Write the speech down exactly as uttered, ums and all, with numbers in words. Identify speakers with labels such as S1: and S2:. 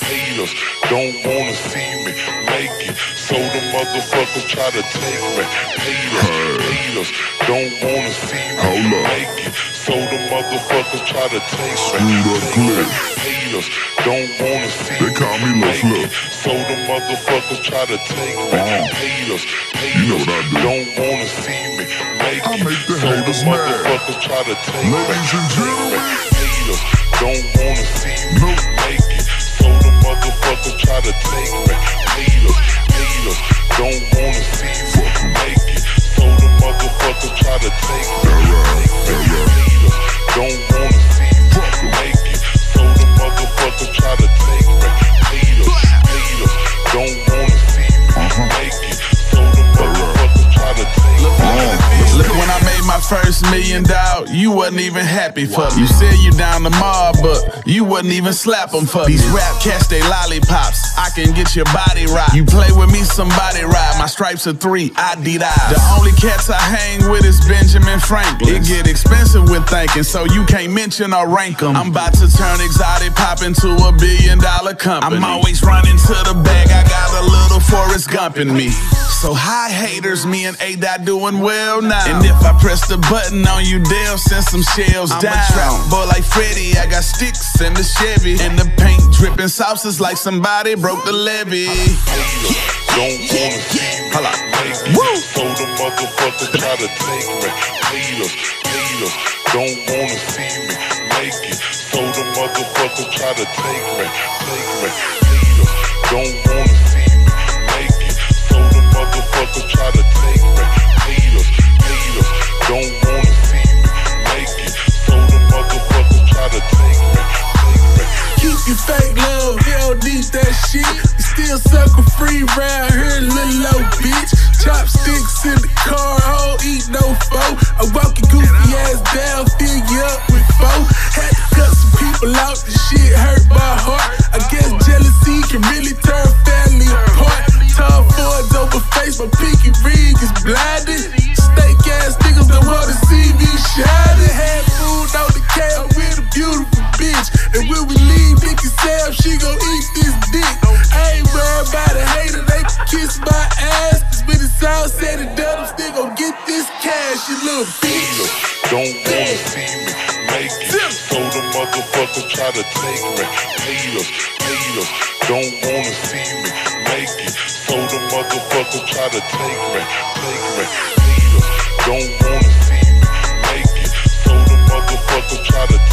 S1: Haters don't wanna see me make it, so the motherfuckers try to take me. Haters, haters don't wanna see me make it, so the motherfuckers try to take me. Haters don't wanna see
S2: they call me
S1: make
S2: Lil'
S1: it, so the motherfuckers try to take me. Haters, haters don't wanna see me make
S2: I
S1: it,
S2: make the
S1: so the
S2: haters mad.
S1: motherfuckers try to take me.
S2: Ladies and gentlemen,
S1: Haters don't wanna see me make it, so the motherfuckers try to take me. Haters, haters don't wanna see me make it, so the motherfuckers try to take me. Haters don't wanna see me make it, so the motherfuckers try to take me. Haters, haters don't wanna see me make it, so the motherfuckers try to take me.
S3: Look, when I made my first million dollar, you wasn't even happy for me. You said you down the mob, but you wouldn't even slap them for me. These rap cats, they lollipops, I can get your body right. You play with me, somebody ride. My stripes are three, I did I. The only cats I hang with is Benjamin Franklin. It get expensive with thinking, so you can't mention or rank them. I'm about to turn Exotic Pop into a billion dollar company. I'm always running to the bag, I got a little Forrest Gump in me. So hi haters, me and A-Dot doing well now. And if I press the button on you, they'll send some shells I'm down. I'm a trap boy like Freddy, I got sticks in the Chevy. And the paint dripping sauces like somebody broke the levee.
S1: Haters don't wanna see me make it, so the motherfuckers try to take me. Haters, haters don't wanna see me make it, so the motherfuckers try to take me. Take me. Haters don't wanna see me make it, so the motherfuckers try to take me. Haters, haters don't wanna see me make it, so the motherfuckers try to take me. Take me.
S4: Keep your fake love, hell need that shit. You still sucker free round here, little old bitch. Chopsticks in the car, hole, eat no foe. I walk your goofy ass down, fill you up with foe. Had to cut some people out, the shit hurt my heart. I guess jealousy can really turn family apart. Tom Ford's over face, my pinky ring is blinded. Steak ass niggas don't wanna see me shining. Had food on the cab with a beautiful bitch. And when we leave, Nicky Sam, she gon' eat this dick. I ain't worried about a hater, they can kiss my ass. Cause when it's all said and done, I'm still gon' get this cash, you little bitch.
S1: Haters don't wanna see me make it, so the motherfuckers try to take me. Haters, haters don't wanna see me make it, so the motherfuckers try to take me. Take me. Haters don't wanna see me make it, so the motherfuckers try to